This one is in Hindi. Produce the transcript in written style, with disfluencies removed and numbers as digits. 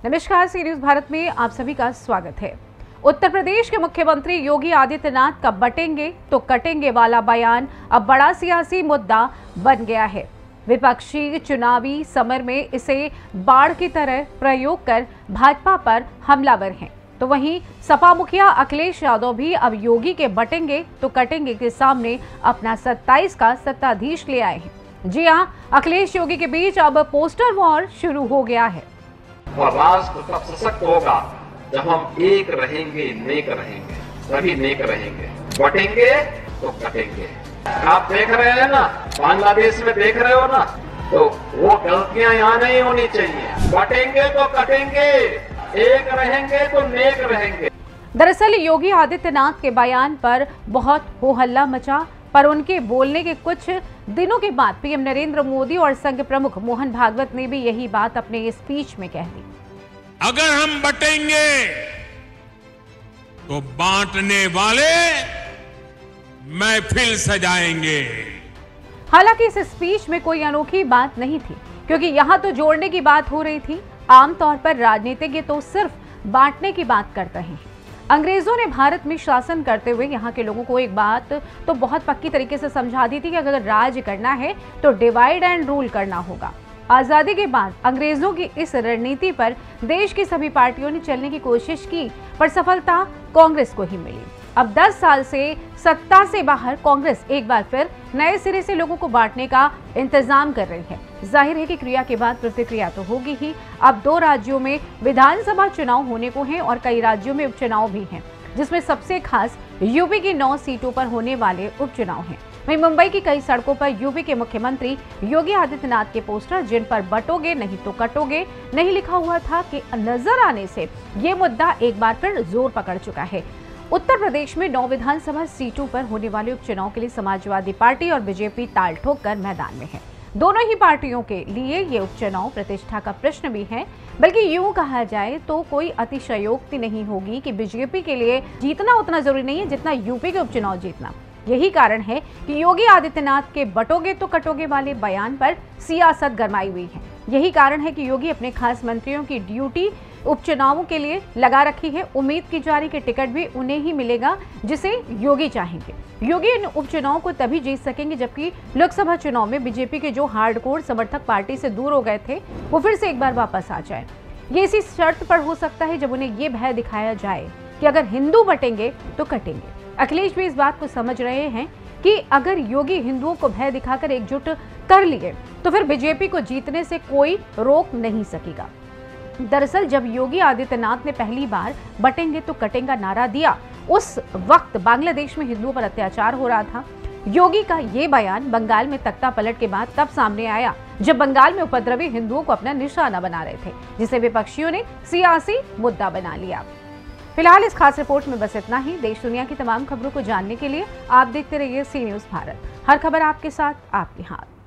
नमस्कार, सी न्यूज भारत में आप सभी का स्वागत है। उत्तर प्रदेश के मुख्यमंत्री योगी आदित्यनाथ का बटेंगे तो कटेंगे वाला बयान अब बड़ा सियासी मुद्दा बन गया है। विपक्षी चुनावी समर में इसे बाढ़ की तरह प्रयोग कर भाजपा पर हमलावर हैं, तो वहीं सपा मुखिया अखिलेश यादव भी अब योगी के बटेंगे तो कटेंगे के सामने अपना 27 का सत्ताधीश ले आए हैं। जी हां, अखिलेश योगी के बीच अब पोस्टर वॉर शुरू हो गया है। और राष्ट्र तब सशक्त होगा जब हम एक रहेंगे, नेक रहेंगे, सभी नेक रहेंगे। बटेंगे तो कटेंगे। आप देख रहे हैं ना, बांग्लादेश में देख रहे हो ना, तो वो गलतियां यहाँ नहीं होनी चाहिए। बटेंगे तो कटेंगे, एक रहेंगे तो नेक रहेंगे। दरअसल योगी आदित्यनाथ के बयान पर बहुत हो हल्ला मचा, पर उनके बोलने के कुछ दिनों के बाद पीएम नरेंद्र मोदी और संघ प्रमुख मोहन भागवत ने भी यही बात अपने स्पीच में कह दी। अगर हम बटेंगे तो बांटने वाले महफिल सजाएंगे। हालांकि इस स्पीच में कोई अनोखी बात नहीं थी, क्योंकि यहाँ तो जोड़ने की बात हो रही थी। आमतौर पर राजनीतिज्ञ तो सिर्फ बांटने की बात करते हैं। अंग्रेजों ने भारत में शासन करते हुए यहाँ के लोगों को एक बात तो बहुत पक्की तरीके से समझा दी थी कि अगर राज करना है तो डिवाइड एंड रूल करना होगा। आजादी के बाद अंग्रेजों की इस रणनीति पर देश की सभी पार्टियों ने चलने की कोशिश की, पर सफलता कांग्रेस को ही मिली। अब 10 साल से सत्ता से बाहर कांग्रेस एक बार फिर नए सिरे से लोगों को बांटने का इंतजाम कर रही है। जाहिर है कि क्रिया के बाद प्रतिक्रिया तो होगी ही। अब 2 राज्यों में विधानसभा चुनाव होने को हैं और कई राज्यों में उपचुनाव भी हैं, जिसमें सबसे खास यूपी की 9 सीटों पर होने वाले उपचुनाव हैं। वहीं मुंबई की कई सड़कों पर यूपी के मुख्यमंत्री योगी आदित्यनाथ के पोस्टर, जिन पर बटोगे नहीं तो कटोगे नहीं लिखा हुआ था, कि नजर आने से ये मुद्दा एक बार फिर जोर पकड़ चुका है। उत्तर प्रदेश में 9 विधानसभा सीटों पर होने वाले उपचुनाव के लिए समाजवादी पार्टी और बीजेपी ताल ठोक कर मैदान में है। दोनों ही पार्टियों के लिए ये उपचुनाव प्रतिष्ठा का प्रश्न भी है, बल्कि यूं कहा जाए तो कोई अतिशयोक्ति नहीं होगी कि बीजेपी के लिए जीतना उतना जरूरी नहीं है जितना यूपी के उपचुनाव जीतना। यही कारण है कि योगी आदित्यनाथ के बटोगे तो कटोगे वाले बयान पर सियासत गरमाई हुई है। यही कारण है कि योगी अपने खास मंत्रियों की ड्यूटी उपचुनावों के लिए लगा रखी है। उम्मीद की जा रही कि टिकट भी उन्हें ही मिलेगा जिसे योगी चाहेंगे। योगी इन उपचुनाव को तभी जीत सकेंगे जबकि लोकसभा चुनाव में बीजेपी के जो हार्डकोर समर्थक पार्टी से दूर हो गए थे, वो फिर से एक बार वापस आ जाए। ये इसी शर्त पर हो सकता है जब उन्हें ये भय दिखाया जाए कि अगर हिंदू बटेंगे तो कटेंगे। अखिलेश भी इस बात को समझ रहे हैं कि अगर योगी हिंदुओं को भय दिखाकर एकजुट कर लिए तो फिर बीजेपी को जीतने से कोई रोक नहीं सकेगा। दरअसल जब योगी आदित्यनाथ ने पहली बार बटेंगे तो कटेंगे नारा दिया, उस वक्त बांग्लादेश में हिंदुओं पर अत्याचार हो रहा था। योगी का ये बयान बंगाल में तख्ता पलट के बाद तब सामने आया जब बंगाल में उपद्रवी हिंदुओं को अपना निशाना बना रहे थे, जिसे विपक्षियों ने सियासी मुद्दा बना लिया। फिलहाल इस खास रिपोर्ट में बस इतना ही। देश दुनिया की तमाम खबरों को जानने के लिए आप देखते रहिए सी न्यूज भारत। हर खबर आपके साथ, आपके हाथ।